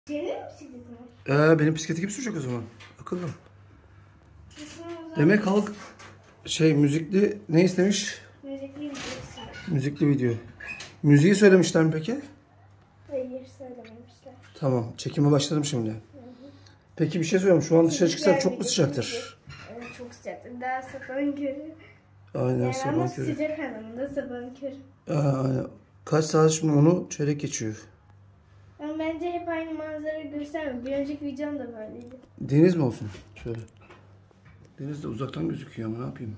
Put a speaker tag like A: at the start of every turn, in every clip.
A: Senin mi bisikletin var?
B: Benim bisikleti kim sürecek o zaman? Akıllı. Demek halk müzikli ne istemiş?
A: Müzikli video.
B: Müzikli video. Müziği söylemişler mi peki?
A: Hayır, söylememişler.
B: Tamam. Çekime başladım şimdi. Peki bir şey söyleyeyim. Şu an dışarı çıksak çok mu sıcaktır?
A: Evet, çok sıcaktır. Daha sabahın körü.
B: Aynen
A: Yani ama
B: sabah körü.
A: sıcak anlamında sabahın körü.
B: Aynen. Kaç saat şimdi onu çeyrek geçiyor.
A: Ama bence hep aynı manzarayı göstermiyor. Bir önceki videom da böyleydi.
B: Deniz mi olsun? Şöyle. Deniz de uzaktan gözüküyor ama ne yapayım?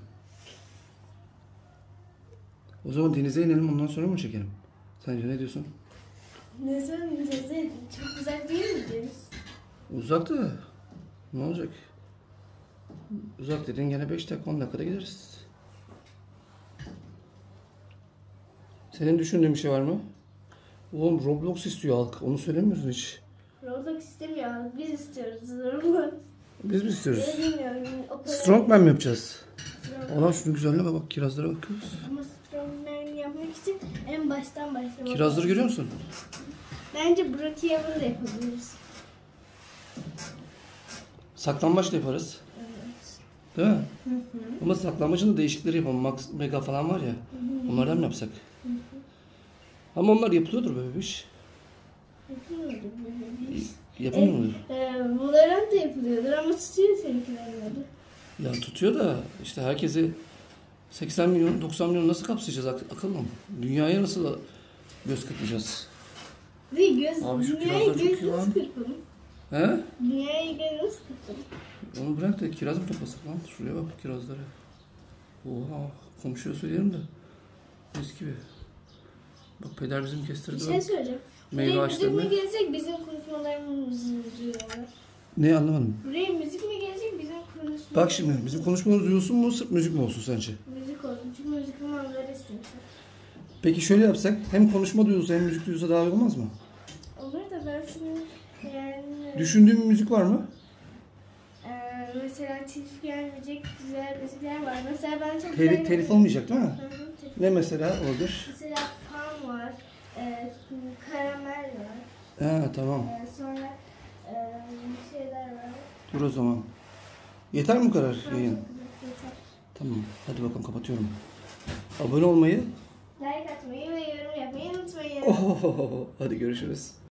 B: O zaman denize inelim ondan sonra mı çekelim? Sence ne diyorsun?
A: Ne söyleyeceğiz? Çok uzak değil mi deniz?
B: Uzak da ne olacak? Uzak dediğin gene 5 dakika 10 dakikada gideriz. Senin düşündüğün bir şey var mı? Oğlum Roblox istiyor halk. Onu söylemiyorsun hiç.
A: Roblox istemiyor. Biz istiyoruz. Roblox.
B: Biz mi istiyoruz?
A: Ben bilmiyorum.
B: Strongman mi yapacağız? Ona şunu güzelliğe bak. Kirazlara bakıyoruz.
A: Ama Strongman yapmak için en baştan başlamak.
B: Kirazları görüyor musun?
A: Bence Brookhaven'ı da yapabiliriz.
B: Saklambaç da yaparız.
A: Evet.
B: Değil mi? Ama saklambaçın da değişikleri yapalım. Max, Mega falan var ya. Onlardan mı yapsak? Ama onlar yapılıyordur be bebiş.
A: Yapılıyordur.
B: Yapamıyor mudur?
A: Valorant da yapılıyordur ama tutuyor seninkilerle.
B: Ya tutuyor da işte herkesi 80 milyon 90 milyon nasıl kapsayacağız akıllı mı? Dünyaya nasıl göz kırpacağız?
A: Abi
B: şu
A: dünyayı
B: kirazlar çok iyi
A: göz
B: lan.
A: nasıl kırpalım?
B: He?
A: Dünyayı göz nasıl kırpalım?
B: Onu bırak da kiraz mı toplasak lan? Şuraya bak kirazlara. Oha komşuya söyleyelim de. Mis gibi. Bak peder bizim kestirdi.
A: Bir şey söyleyeceğim.
B: Meyve
A: Buraya müzik
B: ağaçlarını.
A: mi gelecek bizim konuşmalarımızı duyuyorlar?
B: Ne anlamadım.
A: Buraya müzik mi gelecek bizim konuşmalarımızı?
B: Bak şimdi bizim konuşmamız duyulsun mu sırf müzik mi olsun sence?
A: Müzik olsun çünkü müzik kumandaları istemişler.
B: Peki şöyle yapsak hem konuşma duyulsa hem müzik duyulsa daha iyi olmaz mı?
A: Olur da ben senin yani...
B: Düşündüğün bir müzik var mı?
A: Mesela telif gelmeyecek güzel müzikler var. Mesela ben çok
B: Telif olmayacak değil mi?
A: Hı hı, telif.
B: Ne mesela olabilir?
A: Mesela fan var, karamel var.
B: Ha tamam.
A: Sonra şeyler var.
B: Dur o zaman. Yeter mi bu kadar yayın?
A: Yeter.
B: Tamam. Hadi bakalım kapatıyorum. Abone olmayı.
A: Like atmayı ve yorum yapmayı unutmayın.
B: Hadi görüşürüz.